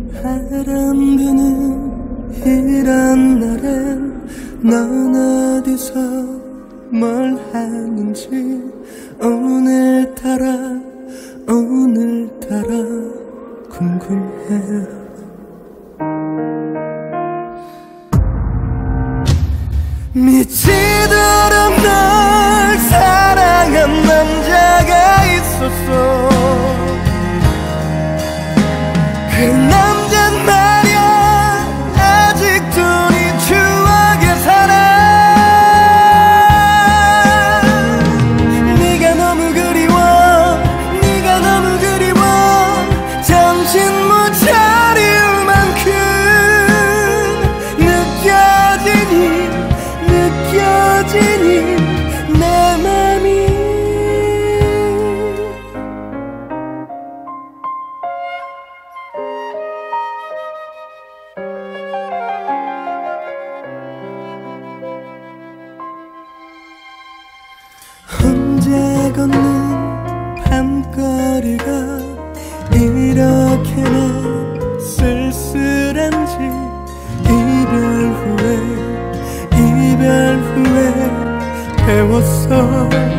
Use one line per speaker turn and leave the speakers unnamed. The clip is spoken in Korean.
바람 부는 이런 날엔 넌 어디서 뭘 하는지 오늘따라 궁금해. 미치도록 널 사랑한 남자가 있었어. 그 남잔 말야 아직도 네 추억에 살아. 네가 너무 그리워, 네가 너무 그리워. 정신 못 차릴 만큼 느껴지니 내 맘이. 혼자 걷는 밤거리가 이렇게나 쓸쓸한지 이별 후에 배웠어.